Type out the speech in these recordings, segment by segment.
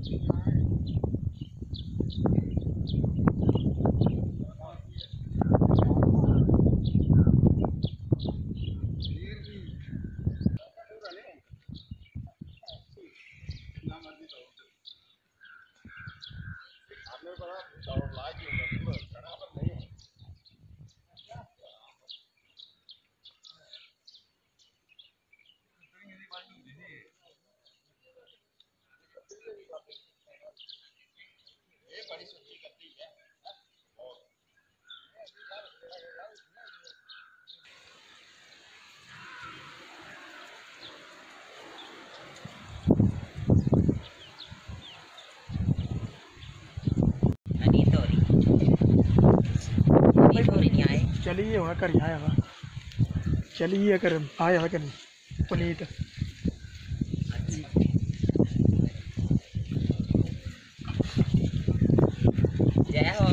चलिए वहाँ कर आया हुआ चलिए कर आया हुआ कर प्लेट जय हो।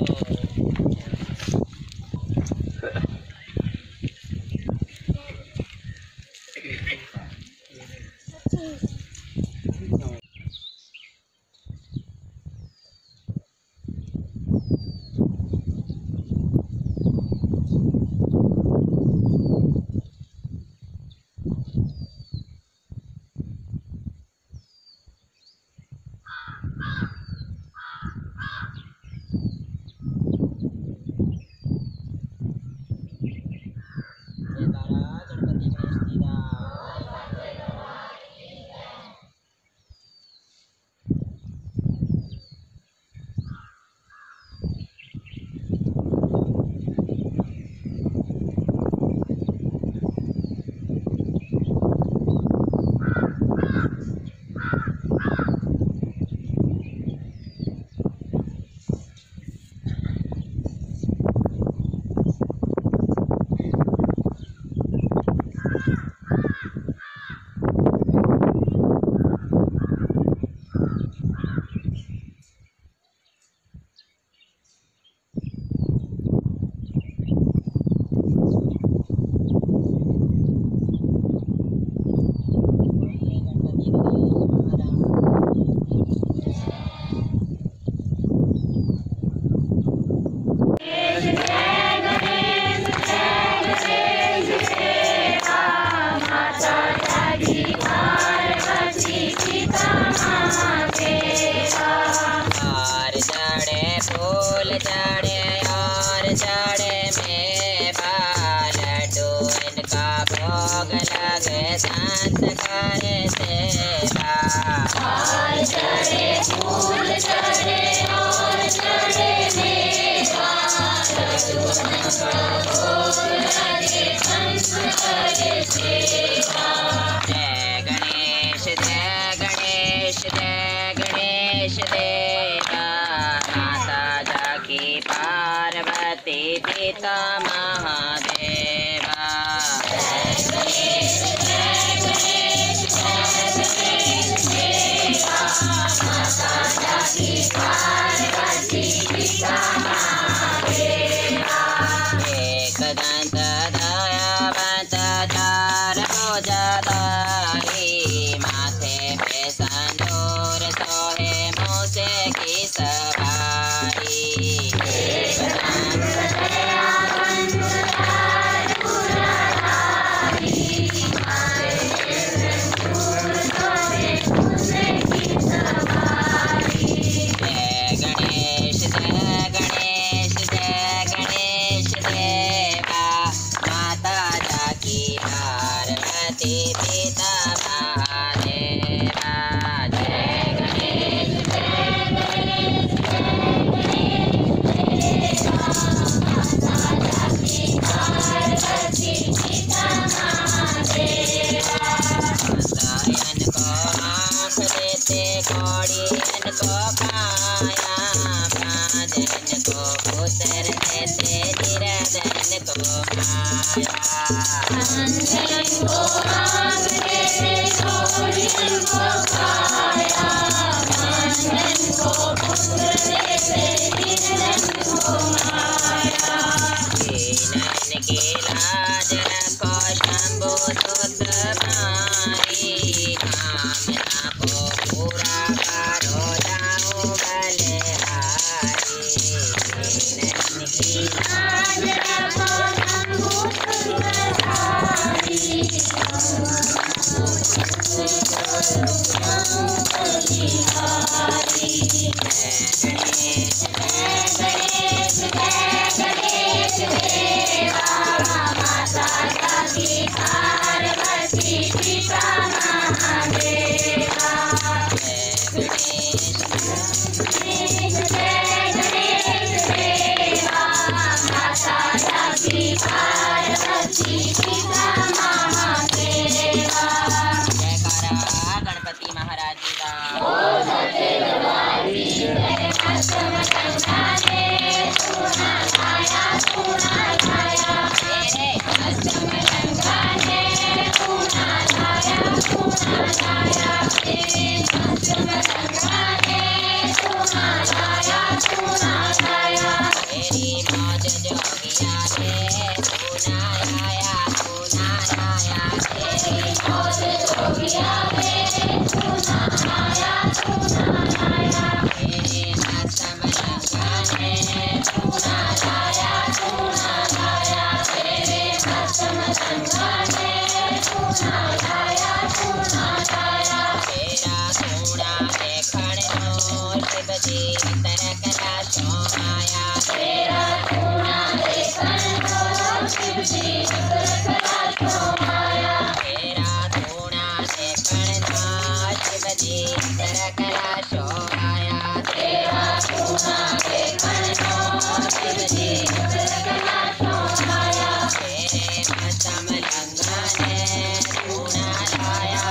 फूल चढ़े और चढ़े में लड्डू इनका भोग लगे संत करे सेवा। और चढ़े फूल चढ़े और चढ़े मेवा लड्डू इनका भोग लगे संत करे सेवा। जय गणेश जय गणेश जय गणेश देवा माता जाकी पार्वती पिता महादेवा। जय गणेश जय गणेश जय गणेश देवा माता जाकी पार्वती पिता महादेवा। एक दंत दयावंत चार भुजधारी माथे पे संदूर सोहे मूसे की सवारी। एक दंत दयावंत चार भुजधारी माथे पे संदूर सोहे मूसे की सवारी। जय गणेश जय गणेश जय गणेश देवा माता जाकी पार्वती पिता महादेवा। जय गणेश जय गणेश जय गणेश देवा माता जाकी पार्वती पिता महादेवा। माता इनको आँख देते कौड़ी इनको काया प्राण इनको पुत्र देते निरंजन को माया। इनको आँख देते कौड़ी इनको काया प्राण इनको पुत्र देते निरंजन को माया। इनकी लाज रखो शंभु सुत मारी कामना को पूरा करो गणेश गणेश देवा माता सती पार्वती पिता महादेवा गणेश गणेश देवा माता सती पार्वती पिता महादेवा। जयकारा गणपति महाराज जी का। ओ सच्चे दरबार की जय। अष्टम गंगाने सोना लाया मेरे अष्टम गंगाने सोना लाया मेरे अष्टम गंगाने सोना लाया मेरी मौज जोगिया ने सोना लाया मेरी मौज जोगिया ने सोना लाया मेरे अष्टम गंगाने सोना लाया मेरे अष्टम गंगाने सोना लाया तेरा सोना देखण नो शिव जी तरक राशो आया तेरा सोना देखण नो शिव जी तरक राशो आया तेरा सोना देखण नो शिव जी तरक राशो आया तेरा सोना देखण नो शिव जी तरक राशो आया तेरे अष्टम गंगाने सोना लाया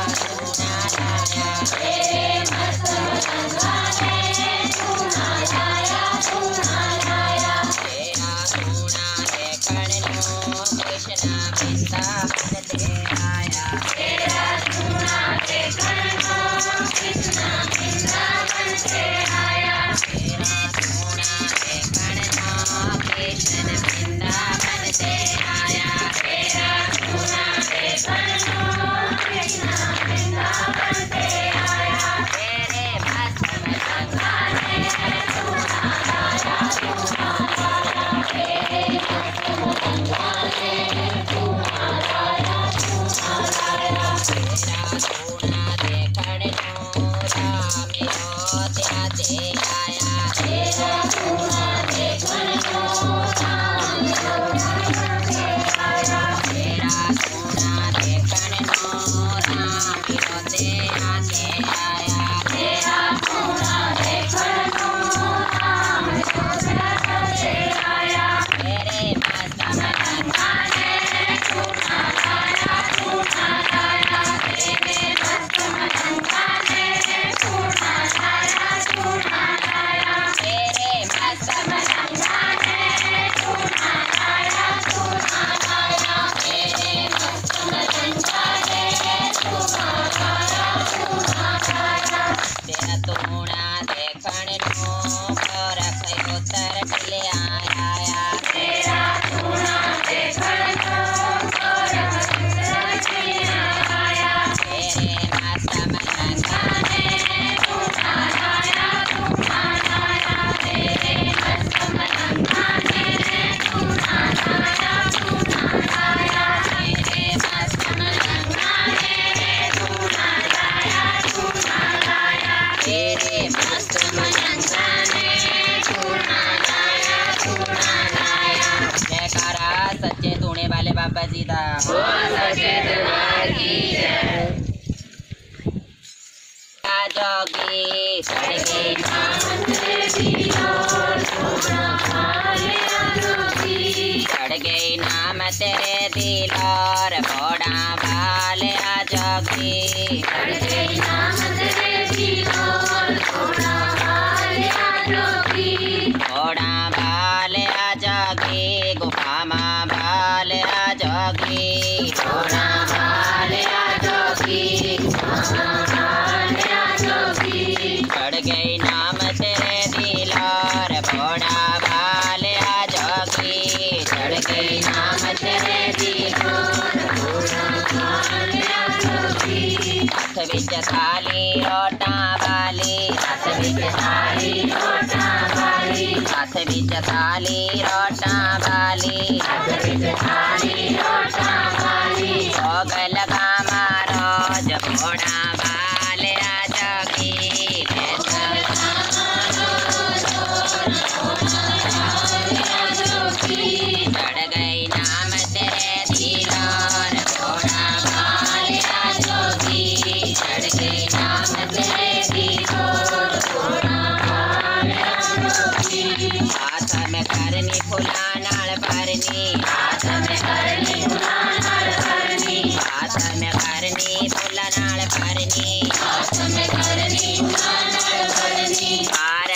तेरे अष्टम गंगाने सोना लाया तेरा सोना देखण नो कृष्ण वृंदावन ते आया तेरा सोना देखण नो कृष्ण वृंदावन ते आया तेरा सोना देखण नो कृष्ण वृंदावन ते आया तेरा सोना देखण नो कृष्ण वृंदावन ते आया तेरे अष्टम गंगाने सोना लाया तेरे अष्टम गंगाने सोना लाया तेरा सोना देखण नो राम अयोध्या ते आया तेरा सोना देखण नो राम अयोध्या ते आया तेरा सोना देखण नो राम अयोध्या ते आया तेरा सोना देखण नो राम अयोध्या ते आया मेरे अष्टम गंगाने सोना लाया मेरे अष्टम गंगाने सोना लाया मेरे अष्टम गंगाने सोना लाया मेरे अष्टम गंगाने सोना लाया तेरा सोना देखण नो गोरख उत्तर टिले आया तेरा सोना देखण नो गोरख उत्तर टिले आया मेरे अष्टम गंगाने सोना लाया मेरे अष्टम गंगाने सोना लाया मेरे अष्टम गंगाने सोना लाया तेरे अष्टम गंगाने सोना लाया जयकारा सच्चे सोने वाले बाबा जी दा। ओ सच्चे दरबार की जय। जोगी चढ़ गई नाम तेरे दिलोर सोना भालिया जोगी चढ़ गई नाम तेरे दिलोर घोड़ा भालिया जोगी चढ़ गई नाम तेरे दिलोर घोड़ा भालिया जोगी घोड़ा भालिया जोगी गुफा माँ भालिया जोगी घोड़ा भालिया जोगी चढ़ गई नाम तेरे दिलोर घोड़ा भालिया जोगी चढ़ गई नाम तेरे दिलोर घोड़ा भालिया जोगी हाथ विच थाली रोटा वाली हाथ विच थाली रोटा वाली हाथ विच थाली रोटा वाली हाथ विच थाली रोटा वाली भोग लगा मारो जब घोड़ा भालिया जोगी हाथ में करनी फुला नाल भरनी हाथ में करनी फुला नाल भरनी